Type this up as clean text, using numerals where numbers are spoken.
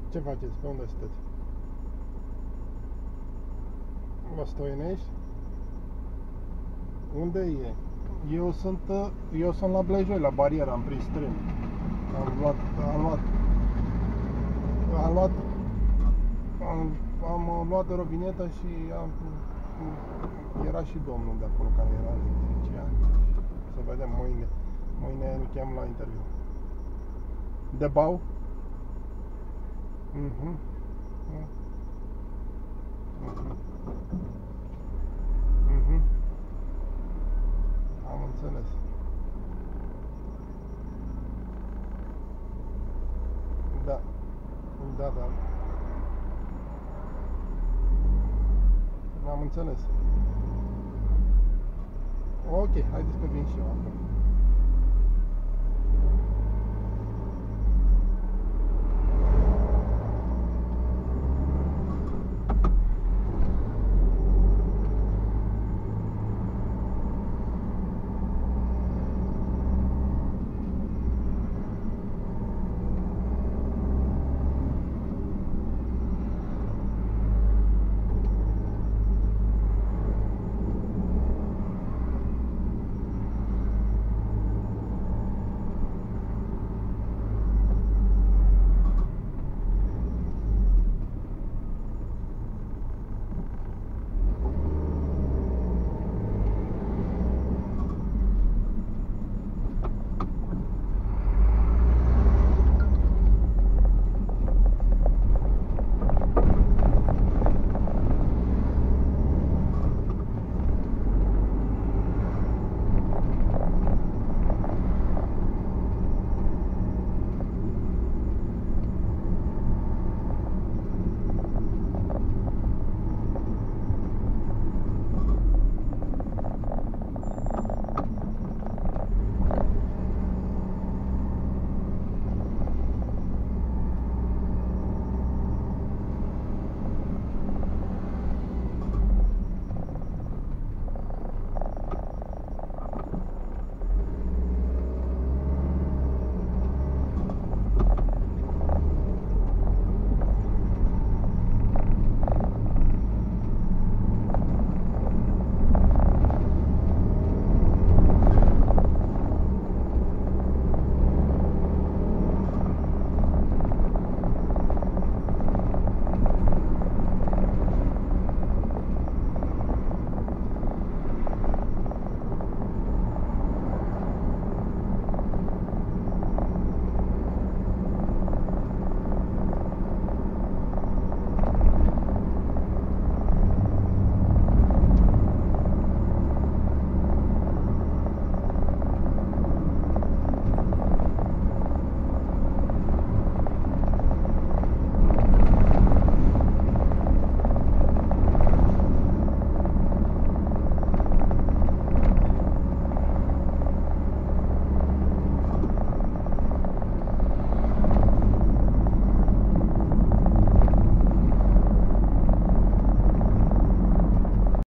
Ce faceți? Pe unde sunteți? La Stoinești? Unde e? Eu sunt la Blejoi, la barieră, am prins tren. Am luat rovinetă și era și domnul de acolo care era electrician. Să vedem mâine îl chem la interviu. De Bau? Mhm. Mhm. Am înțeles. Da. Da. Am înțeles. Ok, haideți că vin și eu acum.